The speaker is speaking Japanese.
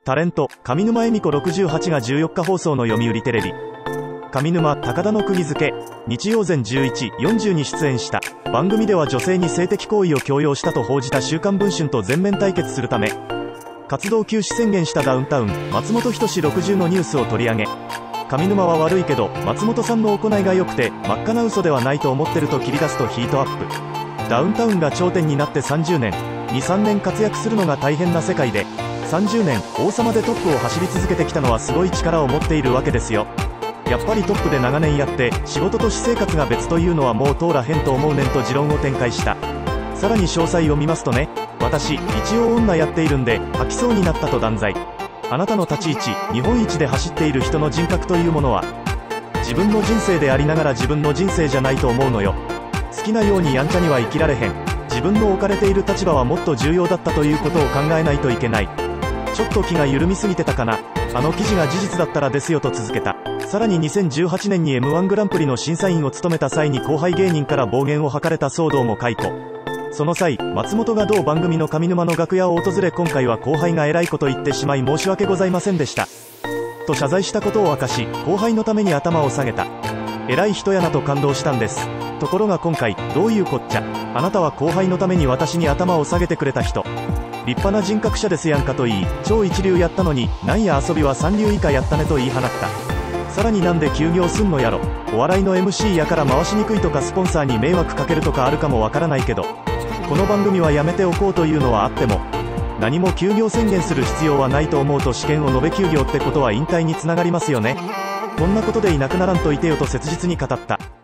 タレント、上沼恵美子68が14日放送の読売テレビ。上沼、高田の釘付け、日曜前11、40に出演した。番組では女性に性的行為を強要したと報じた週刊文春と全面対決するため、活動休止宣言したダウンタウン、松本人志60のニュースを取り上げ、上沼は悪いけど、松本さんの行いが良くて、真っ赤な嘘ではないと思ってると切り出すとヒートアップ。ダウンタウンが頂点になって30年、2、3年活躍するのが大変な世界で、30年、王様でトップを走り続けてきたのはすごい力を持っているわけですよ。やっぱりトップで長年やって、仕事と私生活が別というのはもう通らへんと思うねんと持論を展開した。さらに詳細を見ますとね、私、一応女やっているんで、吐きそうになったと断罪。あなたの立ち位置、日本一で走っている人の人格というものは、自分の人生でありながら自分の人生じゃないと思うのよ。好きなようにやんちゃには生きられへん。自分の置かれている立場はもっと重要だったということを考えないといけない。ちょっと気が緩みすぎてたかな。あの記事が事実だったらですよと続けた。さらに2018年に M1 グランプリの審査員を務めた際に後輩芸人から暴言を吐かれた騒動も解雇。その際、松本が同番組の上沼の楽屋を訪れ、今回は後輩が偉いこと言ってしまい申し訳ございませんでしたと謝罪したことを明かし、後輩のために頭を下げた。偉い人やなと感動したんです。ところが今回、どういうこっちゃ。あなたは後輩のために私に頭を下げてくれた人。立派な人格者ですやんかと言い、超一流やったのに、なんや遊びは三流以下やったねと言い放った。さらになんで休業すんのやろ。お笑いの MC やから回しにくいとかスポンサーに迷惑かけるとかあるかもわからないけど、この番組はやめておこうというのはあっても、何も休業宣言する必要はないと思うと試験を述べ休業ってことは引退につながりますよね。こんなことでいなくならんといてよと切実に語った。